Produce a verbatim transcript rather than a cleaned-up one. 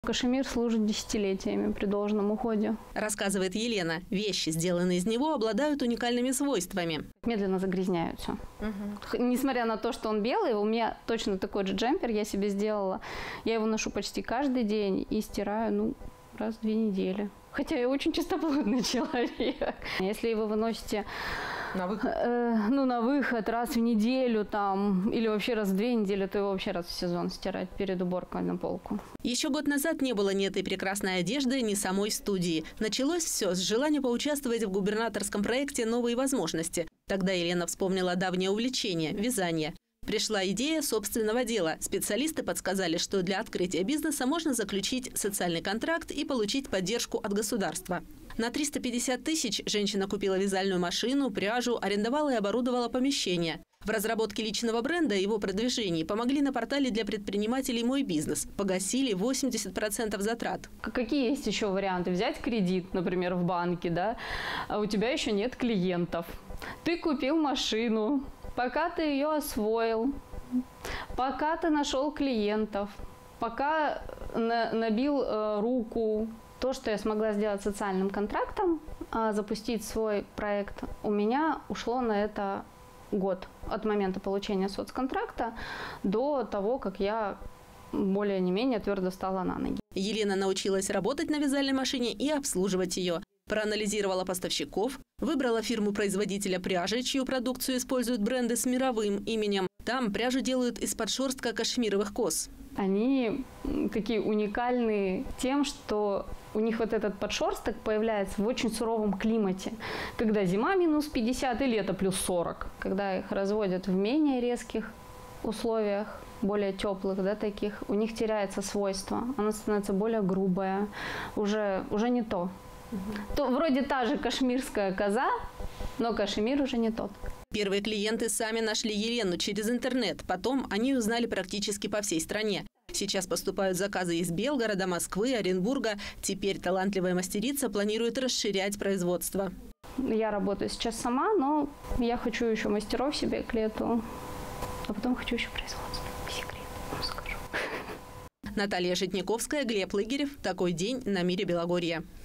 Кашемир служит десятилетиями при должном уходе. Рассказывает Елена, вещи, сделанные из него, обладают уникальными свойствами. Медленно загрязняются. Угу. Несмотря на то, что он белый, у меня точно такой же джемпер я себе сделала. Я его ношу почти каждый день и стираю, ну, раз в две недели. Хотя я очень чистоплотный человек. Если вы выносите на выход, э, ну, на выход раз в неделю там, или вообще раз в две недели, то его вообще раз в сезон стирать перед уборкой на полку. Еще год назад не было ни этой прекрасной одежды, ни самой студии. Началось все с желания поучаствовать в губернаторском проекте «Новые возможности». Тогда Елена вспомнила давнее увлечение – вязание. Пришла идея собственного дела. Специалисты подсказали, что для открытия бизнеса можно заключить социальный контракт и получить поддержку от государства. На триста пятьдесят тысяч женщина купила вязальную машину, пряжу, арендовала и оборудовала помещение. В разработке личного бренда и его продвижении помогли на портале для предпринимателей «Мой бизнес». Погасили восемьдесят процентов затрат. Какие есть еще варианты? Взять кредит, например, в банке, да? А у тебя еще нет клиентов. Ты купил машину. Пока ты ее освоил, пока ты нашел клиентов, пока на, набил э, руку, то, что я смогла сделать социальным контрактом, э, запустить свой проект, у меня ушло на это год от момента получения соцконтракта до того, как я более не менее твердо стала на ноги. Елена научилась работать на вязальной машине и обслуживать ее. Проанализировала поставщиков, выбрала фирму-производителя пряжи, чью продукцию используют бренды с мировым именем. Там пряжу делают из подшерстка кашмировых коз. Они такие уникальные тем, что у них вот этот подшерсток появляется в очень суровом климате. Когда зима минус пятьдесят и лето плюс сорок. Когда их разводят в менее резких условиях, более теплых, да, таких, у них теряется свойство. Она становится более грубая, уже, уже не то. То вроде та же кашмирская коза, но кашемир уже не тот. Первые клиенты сами нашли Елену через интернет. Потом они узнали практически по всей стране. Сейчас поступают заказы из Белгорода, Москвы, Оренбурга. Теперь талантливая мастерица планирует расширять производство. Я работаю сейчас сама, но я хочу еще мастеров себе к лету, а потом хочу еще производство. Секрет, вам скажу. Наталья Житниковская, Глеб Лыгерев. Такой день на Мире Белогорья.